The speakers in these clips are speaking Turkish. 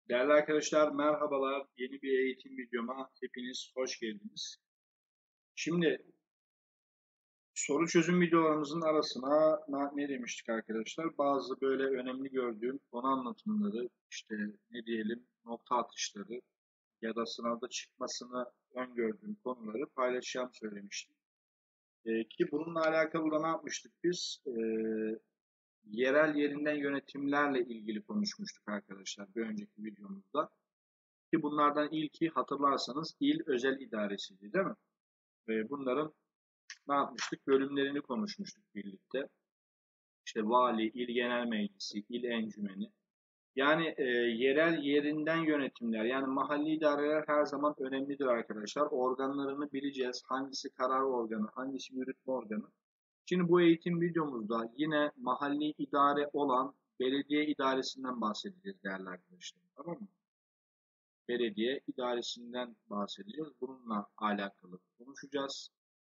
Değerli arkadaşlar merhabalar. Yeni bir eğitim videoma hepiniz hoş geldiniz. Şimdi soru çözüm videolarımızın arasına ne demiştik arkadaşlar? Bazı böyle önemli gördüğüm konu anlatımları, işte ne diyelim nokta atışları ya da sınavda çıkmasını öngördüğüm konuları paylaşacağım söylemiştim. Ki bununla alakalı da ne yapmıştık biz? Yerel yerinden yönetimlerle ilgili konuşmuştuk arkadaşlar bir önceki videomuzda. Ki bunlardan ilki hatırlarsanız il özel idaresiydi değil mi? Ve bunların ne yapmıştık? Bölümlerini konuşmuştuk birlikte. İşte vali, il genel meclisi, il encümeni. Yani yerel yerinden yönetimler, yani mahalli idareler her zaman önemlidir arkadaşlar. Organlarını bileceğiz. Hangisi karar organı, hangisi yürütme organı. Şimdi bu eğitim videomuzda yine mahalli idare olan belediye idaresinden bahsedeceğiz değerli arkadaşlar. Tamam mı? Belediye idaresinden bahsedeceğiz. Bununla alakalı konuşacağız.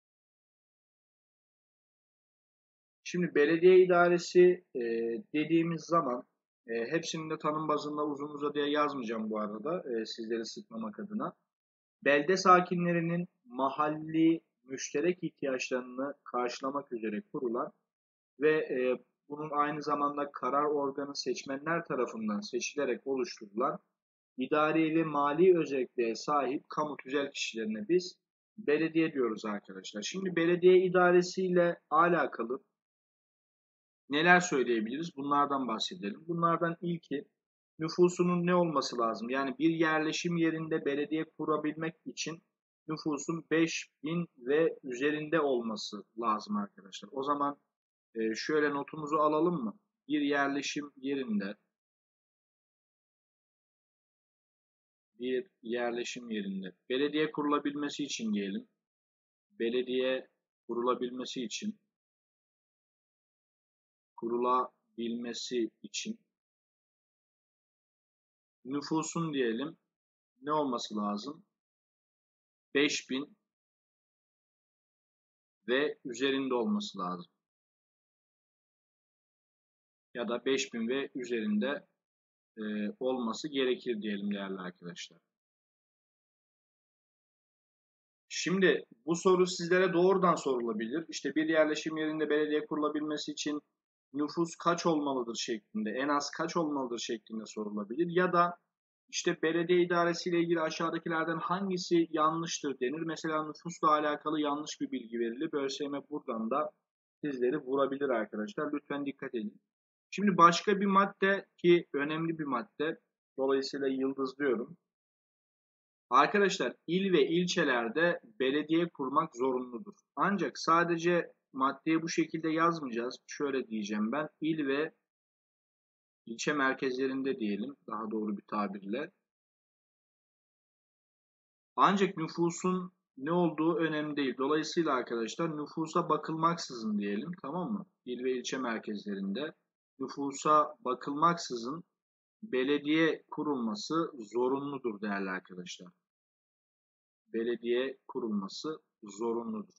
Şimdi belediye idaresi dediğimiz zaman hepsini de tanım bazında uzun uzadıya yazmayacağım bu arada sizleri sıkmamak adına. Belde sakinlerinin mahalli müşterek ihtiyaçlarını karşılamak üzere kurulan ve bunun aynı zamanda karar organı seçmenler tarafından seçilerek oluşturulan idari ve mali özelliğe sahip kamu tüzel kişilerine biz belediye diyoruz arkadaşlar. Şimdi belediye idaresiyle alakalı neler söyleyebiliriz? Bunlardan bahsedelim. Bunlardan ilki nüfusunun ne olması lazım? Yani bir yerleşim yerinde belediye kurabilmek için nüfusun 5.000 ve üzerinde olması lazım arkadaşlar. O zaman şöyle notumuzu alalım mı? Bir yerleşim yerinde belediye kurulabilmesi için diyelim. Belediye kurulabilmesi için nüfusun diyelim ne olması lazım? 5.000 ve üzerinde olması lazım. Ya da 5.000 ve üzerinde olması gerekir diyelim değerli arkadaşlar. Şimdi bu soru sizlere doğrudan sorulabilir. İşte bir yerleşim yerinde belediye kurulabilmesi için nüfus kaç olmalıdır şeklinde, en az kaç olmalıdır şeklinde sorulabilir. Ya da işte belediye idaresiyle ilgili aşağıdakilerden hangisi yanlıştır denir. Mesela nüfusla alakalı yanlış bir bilgi verilir. ÖSYM buradan da sizleri vurabilir arkadaşlar. Lütfen dikkat edin. Şimdi başka bir madde ki önemli bir madde. Dolayısıyla yıldızlıyorum. Arkadaşlar il ve ilçelerde belediye kurmak zorunludur. Ancak sadece maddeyi bu şekilde yazmayacağız. Şöyle diyeceğim ben. İl ve ilçe merkezlerinde diyelim daha doğru bir tabirle. Ancak nüfusun ne olduğu önemli değil. Dolayısıyla arkadaşlar nüfusa bakılmaksızın diyelim, tamam mı? İl ve ilçe merkezlerinde nüfusa bakılmaksızın belediye kurulması zorunludur değerli arkadaşlar. Belediye kurulması zorunludur.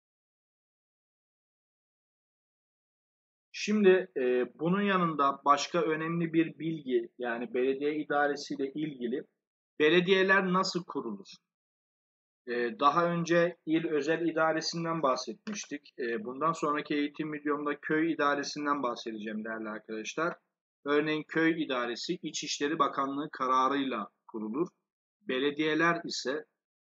Şimdi bunun yanında başka önemli bir bilgi, yani belediye idaresiyle ilgili belediyeler nasıl kurulur? Daha önce il özel idaresinden bahsetmiştik. Bundan sonraki eğitim videomda köy idaresinden bahsedeceğim değerli arkadaşlar. Örneğin köy idaresi İçişleri Bakanlığı kararıyla kurulur. Belediyeler ise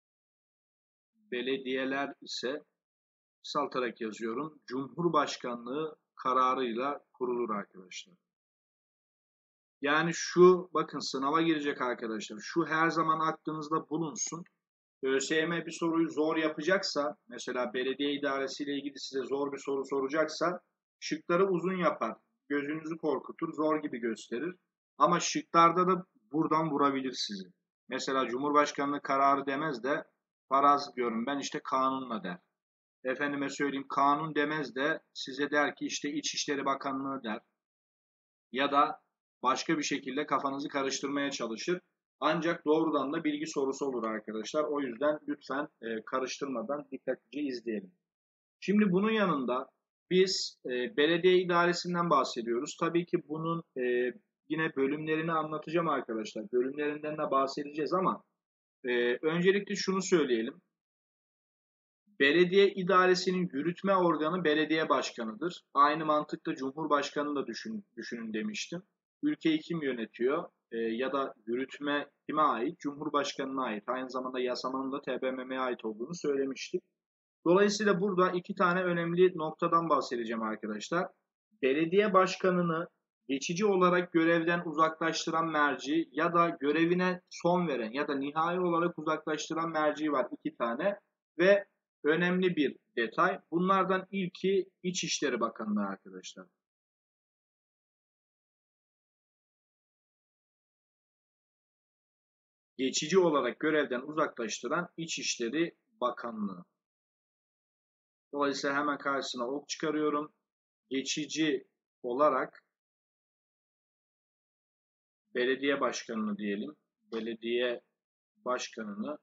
kısaltarak yazıyorum. Cumhurbaşkanlığı kararıyla kurulur arkadaşlar. Yani şu bakın sınava girecek arkadaşlar. Şu her zaman aklınızda bulunsun. ÖSYM bir soruyu zor yapacaksa, mesela belediye idaresiyle ilgili size zor bir soru soracaksa şıkları uzun yapar. Gözünüzü korkutur, zor gibi gösterir. Ama şıklarda da buradan vurabilir sizi. Mesela Cumhurbaşkanlığı kararı demez de faraz diyorum ben işte kanunla der. Efendime söyleyeyim kanun demez de size der ki işte İçişleri Bakanlığı der. Ya da başka bir şekilde kafanızı karıştırmaya çalışır. Ancak doğrudan da bilgi sorusu olur arkadaşlar. O yüzden lütfen karıştırmadan dikkatlice izleyelim. Şimdi bunun yanında biz belediye idaresinden bahsediyoruz. Tabii ki bunun yine bölümlerini anlatacağım arkadaşlar. Bölümlerinden de bahsedeceğiz ama öncelikle şunu söyleyelim. Belediye idaresinin yürütme organı belediye başkanıdır. Aynı mantıkla Cumhurbaşkanı'nı da düşünün demiştim. Ülkeyi kim yönetiyor ya da yürütme kime ait? Cumhurbaşkanı'na ait. Aynı zamanda yasamanın da TBMM'ye ait olduğunu söylemiştik. Dolayısıyla burada iki tane önemli noktadan bahsedeceğim arkadaşlar. Belediye başkanını geçici olarak görevden uzaklaştıran merci ya da görevine son veren ya da nihai olarak uzaklaştıran merci var iki tane ve önemli bir detay. Bunlardan ilki İçişleri Bakanlığı arkadaşlar. Geçici olarak görevden uzaklaştıran İçişleri Bakanlığı. Dolayısıyla hemen karşısına ok çıkarıyorum. Geçici olarak belediye başkanını diyelim. Belediye başkanını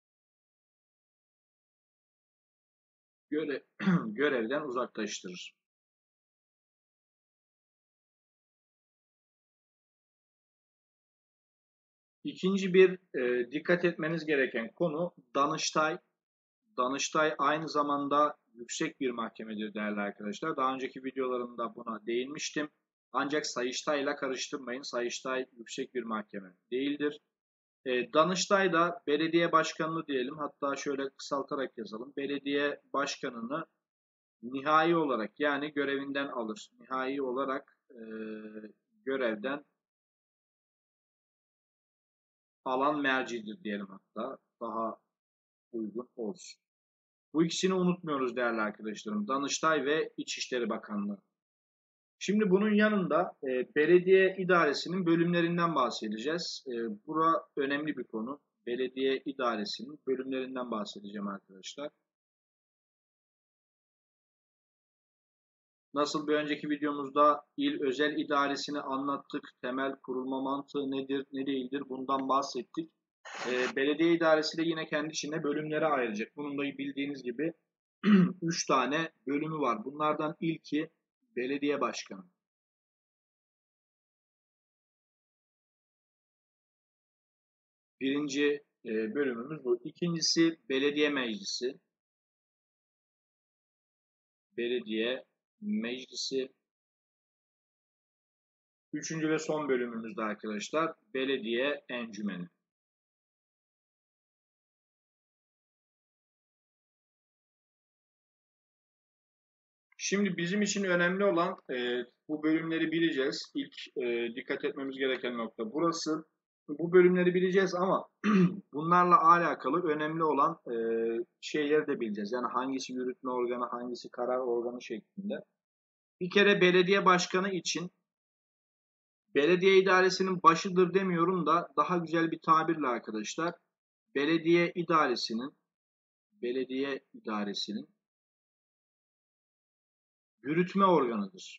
görevden uzaklaştırır. İkinci bir dikkat etmeniz gereken konu Danıştay. Danıştay aynı zamanda yüksek bir mahkemedir değerli arkadaşlar. Daha önceki videolarımda buna değinmiştim. Ancak Sayıştay ile karıştırmayın. Sayıştay yüksek bir mahkeme değildir. Danıştay da belediye başkanını diyelim. Hatta şöyle kısaltarak yazalım. Belediye başkanını nihai olarak yani görevinden alır. Nihai olarak görevden alan mercidir diyelim hatta. Daha uygun olsun. Bu ikisini unutmuyoruz değerli arkadaşlarım. Danıştay ve İçişleri Bakanlığı. Şimdi bunun yanında belediye idaresinin bölümlerinden bahsedeceğiz. Bura önemli bir konu. Belediye idaresinin bölümlerinden bahsedeceğim arkadaşlar. Nasıl bir önceki videomuzda il özel idaresini anlattık. Temel kurulma mantığı nedir, ne değildir bundan bahsettik. Belediye idaresi de yine kendi içinde bölümlere ayrılacak. Bunun da bildiğiniz gibi 3 tane bölümü var. Bunlardan ilki belediye başkanı. Birinci bölümümüz bu. İkincisi belediye meclisi. Belediye meclisi. Üçüncü ve son bölümümüzde arkadaşlar belediye encümeni. Şimdi bizim için önemli olan bu bölümleri bileceğiz. İlk dikkat etmemiz gereken nokta burası. Bu bölümleri bileceğiz ama bunlarla alakalı önemli olan şeyleri de bileceğiz. Yani hangisi yürütme organı, hangisi karar organı şeklinde. Bir kere belediye başkanı için belediye idaresinin başıdır demiyorum da daha güzel bir tabirle arkadaşlar belediye idaresinin yürütme organıdır.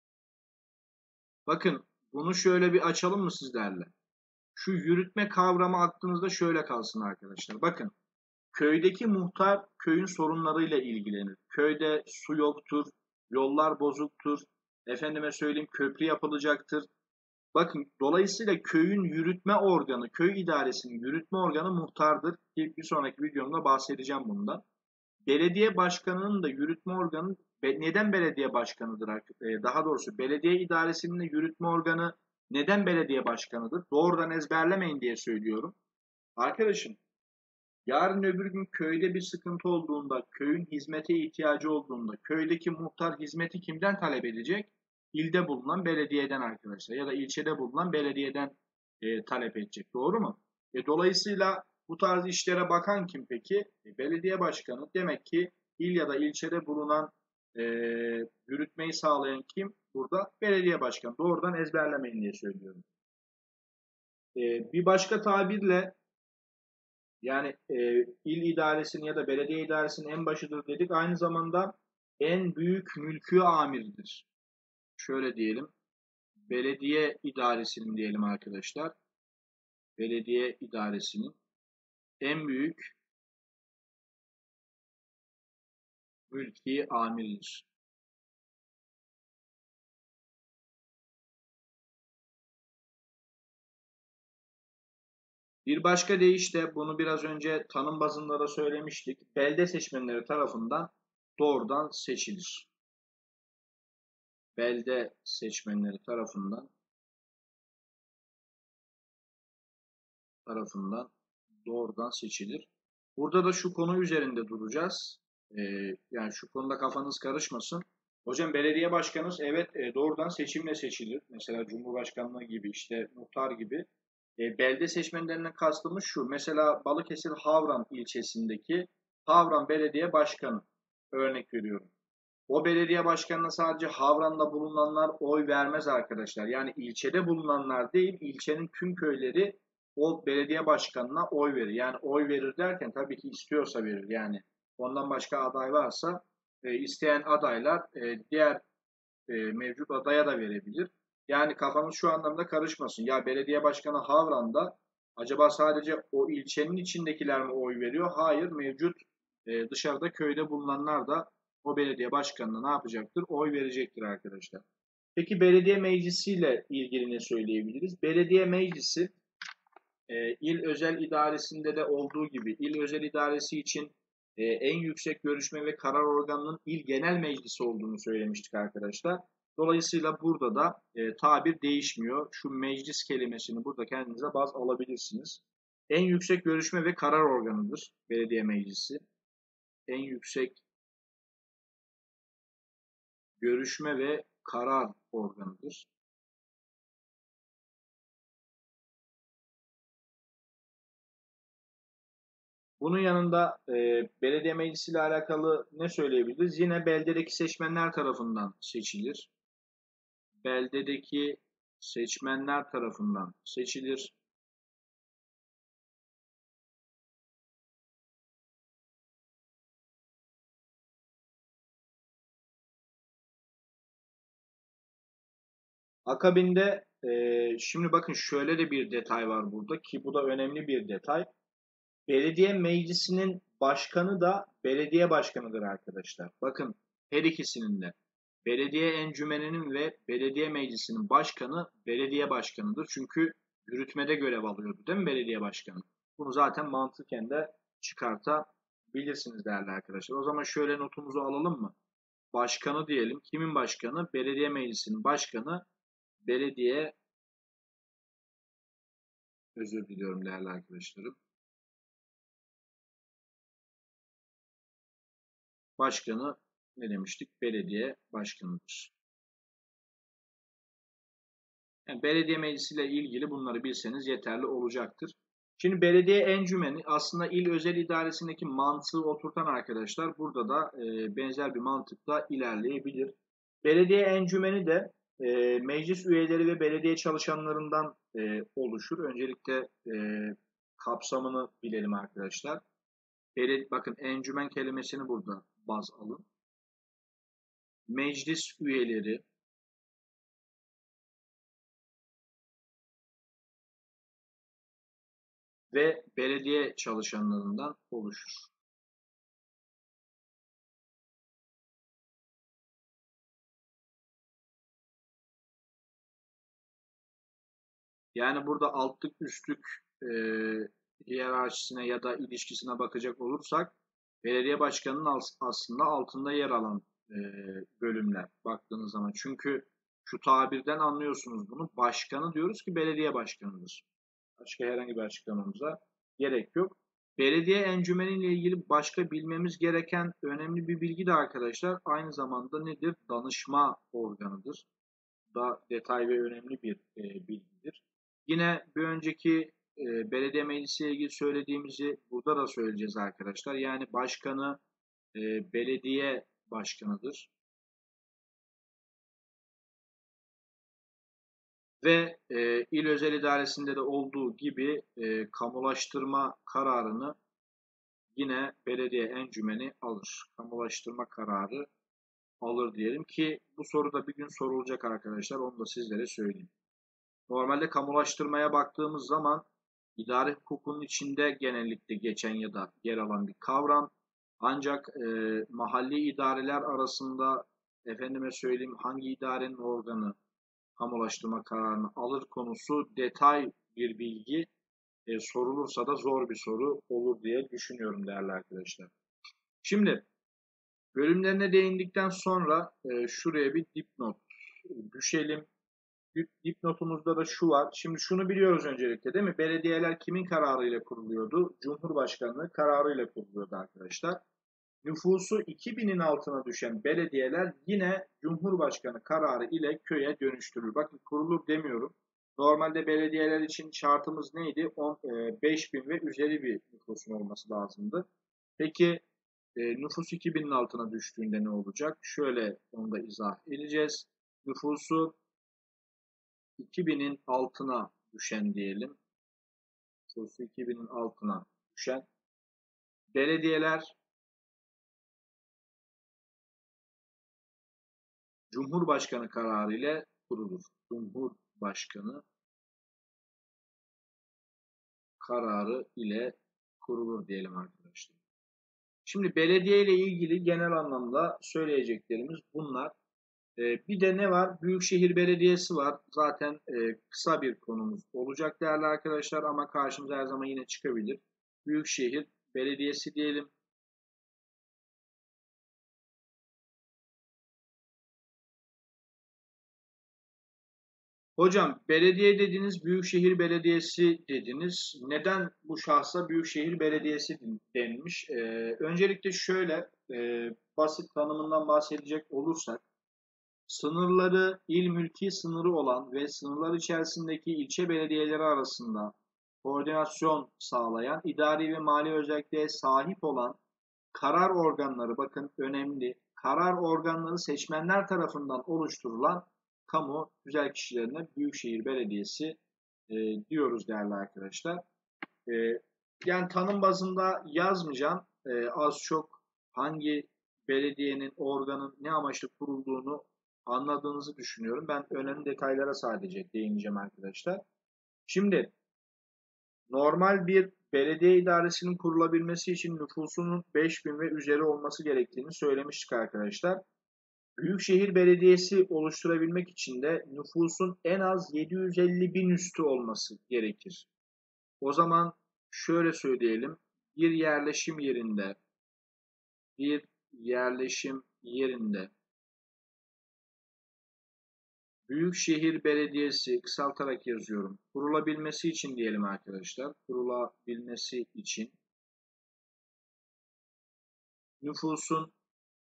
Bakın bunu şöyle bir açalım mı sizlerle? Şu yürütme kavramı aklınızda şöyle kalsın arkadaşlar. Bakın köydeki muhtar köyün sorunlarıyla ilgilenir. Köyde su yoktur, yollar bozuktur, efendime söyleyeyim köprü yapılacaktır. Bakın dolayısıyla köyün yürütme organı, köy idaresinin yürütme organı muhtardır. Bir sonraki videomda bahsedeceğim bundan. Belediye başkanının da yürütme organı neden belediye başkanıdır? Daha doğrusu belediye idaresinin de yürütme organı neden belediye başkanıdır? Doğrudan ezberlemeyin diye söylüyorum. Arkadaşım yarın öbür gün köyde bir sıkıntı olduğunda, köyün hizmete ihtiyacı olduğunda, köydeki muhtar hizmeti kimden talep edecek? İlde bulunan belediyeden arkadaşlar ya da ilçede bulunan belediyeden talep edecek. Doğru mu? Dolayısıyla bu tarz işlere bakan kim peki? Belediye başkanı. Demek ki il ya da ilçede bulunan e, yürütmeyi sağlayan kim? Burada belediye başkanı. Doğrudan ezberlemeyin diye söylüyorum. Bir başka tabirle yani il idaresinin ya da belediye idaresinin en başıdır dedik. Aynı zamanda en büyük mülkü amiridir. Şöyle diyelim. Belediye idaresinin diyelim arkadaşlar. Belediye idaresinin en büyük mülki amiridir. Bir başka deyiş de bunu biraz önce tanım bazında da söylemiştik. Belde seçmenleri tarafından doğrudan seçilir. Belde seçmenleri tarafından doğrudan seçilir. Burada da şu konu üzerinde duracağız. Yani şu konuda kafanız karışmasın. Hocam belediye başkanımız evet doğrudan seçimle seçilir. Mesela Cumhurbaşkanlığı gibi işte muhtar gibi. Belde seçmenlerinden kastımız şu. Mesela Balıkesir Havran ilçesindeki Havran Belediye Başkanı örnek veriyorum. O belediye başkanına sadece Havran'da bulunanlar oy vermez arkadaşlar. Yani ilçede bulunanlar değil, ilçenin tüm köyleri o belediye başkanına oy verir. Yani oy verir derken tabii ki istiyorsa verir. Yani ondan başka aday varsa isteyen adaylar diğer mevcut adaya da verebilir. Yani kafamız şu anlamda karışmasın. Ya belediye başkanı Havran'da acaba sadece o ilçenin içindekiler mi oy veriyor? Hayır, mevcut dışarıda köyde bulunanlar da o belediye başkanına ne yapacaktır? Oy verecektir arkadaşlar. Peki belediye meclisiyle ilgili ne söyleyebiliriz? Belediye meclisi il özel idaresinde de olduğu gibi il özel idaresi için en yüksek görüşme ve karar organının il genel meclisi olduğunu söylemiştik arkadaşlar. Dolayısıyla burada da tabir değişmiyor. Şu meclis kelimesini burada kendinize baz alabilirsiniz. En yüksek görüşme ve karar organıdır belediye meclisi. En yüksek görüşme ve karar organıdır. Bunun yanında belediye meclisiyle alakalı ne söyleyebiliriz? Yine beldedeki seçmenler tarafından seçilir. Beldedeki seçmenler tarafından seçilir. Akabinde şimdi bakın şöyle de bir detay var burada ki bu da önemli bir detay. Belediye meclisinin başkanı da belediye başkanıdır arkadaşlar. Bakın her ikisinin de. Belediye encümeninin ve belediye meclisinin başkanı belediye başkanıdır. Çünkü yürütmede görev alıyordu değil mi belediye başkanı? Bunu zaten mantıken de çıkartabilirsiniz değerli arkadaşlar. O zaman şöyle notumuzu alalım mı? Başkanı diyelim. Kimin başkanı? Belediye meclisinin başkanı. Belediye, özür diliyorum değerli arkadaşlarım. Başkanı ne demiştik? Belediye başkanıdır. Yani belediye meclisiyle ilgili bunları bilseniz yeterli olacaktır. Şimdi belediye encümeni aslında il özel idaresindeki mantığı oturtan arkadaşlar burada da benzer bir mantıkla ilerleyebilir. Belediye encümeni de meclis üyeleri ve belediye çalışanlarından oluşur. Öncelikle kapsamını bilelim arkadaşlar. Bakın encümen kelimesini burada baz alın. Meclis üyeleri, ve belediye çalışanlarından oluşur. Yani burada altlık üstlük hiyerarşisine ya da ilişkisine bakacak olursak belediye başkanının aslında altında yer alan e, bölümler baktığınız zaman. Çünkü şu tabirden anlıyorsunuz bunu. Başkanı diyoruz ki belediye başkanıdır. Başka herhangi bir açıklamamıza gerek yok. Belediye encümeniyle ilgili başka bilmemiz gereken önemli bir bilgi de arkadaşlar aynı zamanda nedir? Danışma organıdır. Da detay ve önemli bir bilgidir. Yine bir önceki belediye meclisiyle ilgili söylediğimizi burada da söyleyeceğiz arkadaşlar. Yani başkanı belediye başkanıdır. Ve il özel idaresinde de olduğu gibi kamulaştırma kararını yine belediye encümeni alır. Kamulaştırma kararı alır diyelim ki bu soru da bir gün sorulacak arkadaşlar. Onu da sizlere söyleyeyim. Normalde kamulaştırmaya baktığımız zaman idare hukukunun içinde genellikle geçen ya da yer alan bir kavram. Ancak mahalli idareler arasında efendime söyleyeyim hangi idarenin organı kamulaştırma kararını alır konusu detay bir bilgi. sorulursa da zor bir soru olur diye düşünüyorum değerli arkadaşlar. Şimdi bölümlerine değindikten sonra şuraya bir dipnot düşelim. Dipnotumuzda da şu var. Şimdi şunu biliyoruz öncelikle değil mi? Belediyeler kimin kararıyla kuruluyordu? Cumhurbaşkanlığı kararıyla kuruluyordu arkadaşlar. Nüfusu 2000'in altına düşen belediyeler yine Cumhurbaşkanı kararı ile köye dönüştürülür. Bakın kurulur demiyorum. Normalde belediyeler için şartımız neydi? 5000 ve üzeri bir nüfusun olması lazımdı. Peki nüfus 2000'in altına düştüğünde ne olacak? Şöyle onu da izah edeceğiz. Nüfusu 2000'in altına düşen diyelim. Nüfusu 2000'in altına düşen belediyeler Cumhurbaşkanı kararı ile kurulur. Cumhurbaşkanı kararı ile kurulur diyelim arkadaşlar. Şimdi belediye ile ilgili genel anlamda söyleyeceklerimiz bunlar. Bir de ne var? Büyükşehir Belediyesi var. Zaten kısa bir konumuz olacak değerli arkadaşlar ama karşımıza her zaman yine çıkabilir. Büyükşehir Belediyesi diyelim. Hocam belediye dediniz, Büyükşehir Belediyesi dediniz. Neden bu şahsa Büyükşehir Belediyesi denilmiş? Öncelikle şöyle basit tanımından bahsedecek olursak, sınırları il mülki sınırı olan ve sınırlar içerisindeki ilçe belediyeleri arasında koordinasyon sağlayan, idari ve mali özelliğe sahip olan karar organları, bakın önemli, karar organları seçmenler tarafından oluşturulan kamu güzel kişilerine Büyükşehir Belediyesi diyoruz değerli arkadaşlar. E, Yani tanım bazında yazmayacağım. Az çok hangi belediyenin, organın ne amaçla kurulduğunu anladığınızı düşünüyorum. Ben önemli detaylara sadece değineceğim arkadaşlar. Şimdi normal bir belediye idaresinin kurulabilmesi için nüfusunun 5000 ve üzeri olması gerektiğini söylemiştik arkadaşlar. Büyükşehir Belediyesi oluşturabilmek için de nüfusun en az 750 bin üstü olması gerekir. O zaman şöyle söyleyelim. Bir yerleşim yerinde bir yerleşim yerinde Büyükşehir Belediyesi kısaltarak yazıyorum. Kurulabilmesi için diyelim arkadaşlar. Kurulabilmesi için nüfusun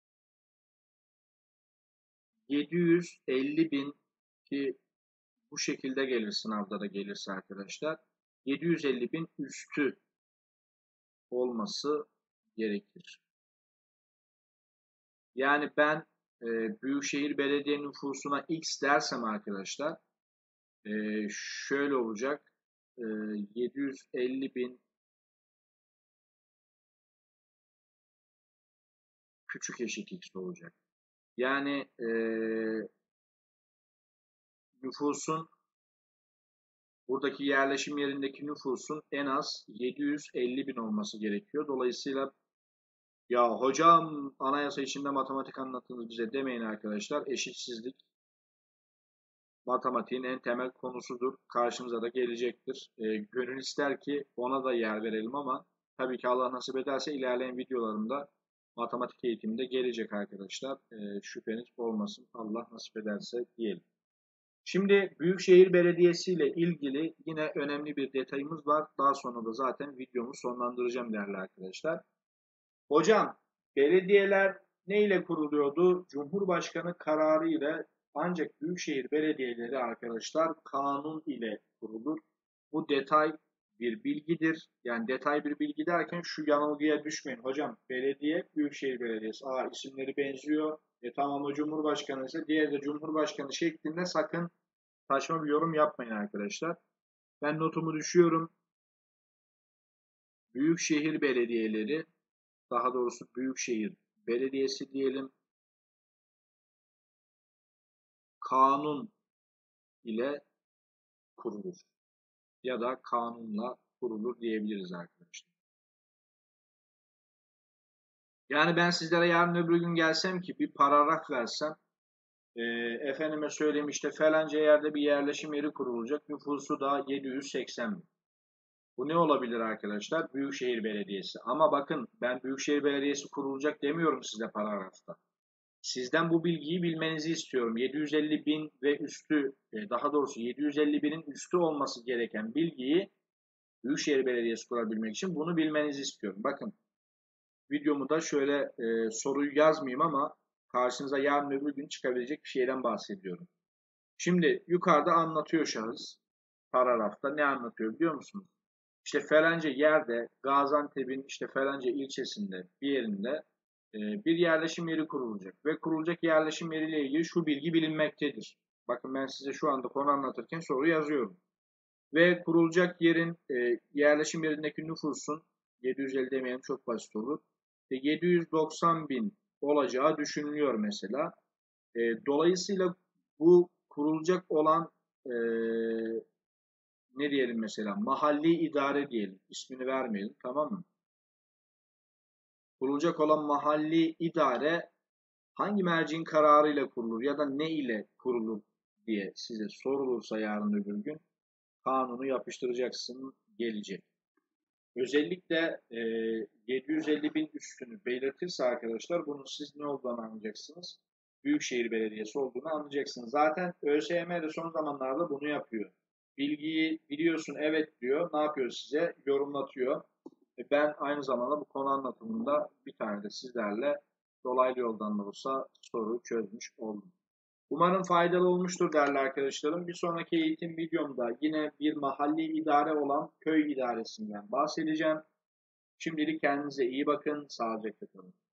750 bin ki bu şekilde gelir sınavda da gelirse arkadaşlar. 750 bin üstü olması gerekir. Yani ben Büyükşehir Belediye nüfusuna X dersem arkadaşlar şöyle olacak. 750 bin küçük eşit X olacak. Yani nüfusun buradaki yerleşim yerindeki nüfusun en az 750 bin olması gerekiyor. Dolayısıyla ya hocam anayasa içinde matematik anlattınız bize demeyin arkadaşlar. Eşitsizlik matematiğin en temel konusudur. Karşımıza da gelecektir. Gönül ister ki ona da yer verelim ama tabii ki Allah nasip ederse ilerleyen videolarımda matematik eğitiminde gelecek arkadaşlar. Şüpheniz olmasın. Allah nasip ederse diyelim. Şimdi Büyükşehir Belediyesi ile ilgili yine önemli bir detayımız var. Daha sonra da zaten videomu sonlandıracağım değerli arkadaşlar. Hocam, belediyeler ne ile kuruluyordu? Cumhurbaşkanı kararı ile ancak büyükşehir belediyeleri arkadaşlar kanun ile kurulur. Bu detay bir bilgidir. Yani detay bir bilgi derken şu yanılgıya düşmeyin. Hocam belediye büyükşehir belediyesi. İsimleri benziyor. Tamam o Cumhurbaşkanı ise diğeri de Cumhurbaşkanı şeklinde sakın saçma bir yorum yapmayın arkadaşlar. Ben notumu düşüyorum. Büyükşehir belediyeleri, daha doğrusu Büyükşehir Belediyesi diyelim, kanun ile kurulur ya da kanunla kurulur diyebiliriz arkadaşlar. Yani ben sizlere yarın öbür gün gelsem ki bir paragraf versem, efendime söyleyeyim işte falanca yerde bir yerleşim yeri kurulacak, nüfusu da 780 bin. Bu ne olabilir arkadaşlar? Büyükşehir Belediyesi. Ama bakın ben Büyükşehir Belediyesi kurulacak demiyorum size paragrafta. Sizden bu bilgiyi bilmenizi istiyorum. 750 bin ve üstü, daha doğrusu 750 binin üstü olması gereken bilgiyi Büyükşehir Belediyesi kurabilmek için bunu bilmenizi istiyorum. Bakın videomu da şöyle soruyu yazmayayım ama karşınıza yarın öbür gün çıkabilecek bir şeyden bahsediyorum. Şimdi yukarıda anlatıyor şahıs paragrafta. Ne anlatıyor biliyor musunuz? İşte falanca yerde Gaziantep'in işte falanca ilçesinde bir yerinde bir yerleşim yeri kurulacak ve kurulacak yerleşim yeriyle ilgili şu bilgi bilinmektedir. Bakın ben size şu anda konu anlatırken soru yazıyorum. Ve kurulacak yerin yerleşim yerindeki nüfusun 750 demeyelim çok basit olur. 790 bin olacağı düşünülüyor mesela. Dolayısıyla bu kurulacak olan ne diyelim mesela mahalli idare diyelim. İsmini vermeyelim, tamam mı? Kurulacak olan mahalli idare hangi merciğin kararıyla kurulur ya da ne ile kurulur diye size sorulursa yarın öbür gün kanunu yapıştıracaksın gelecek. Özellikle 750 bin üstünü belirtirse arkadaşlar bunun siz ne olduğunu anlayacaksınız. Büyükşehir Belediyesi olduğunu anlayacaksınız. Zaten ÖSYM de son zamanlarda bunu yapıyor. Bilgiyi biliyorsun evet diyor. Ne yapıyor size? Yorumlatıyor. Ben aynı zamanda bu konu anlatımında bir tane de sizlerle dolaylı yoldan da olsa soru çözmüş oldum. Umarım faydalı olmuştur değerli arkadaşlarım. Bir sonraki eğitim videomda yine bir mahalli idare olan köy idaresinden bahsedeceğim. Şimdilik kendinize iyi bakın, sağlıcakla kalın.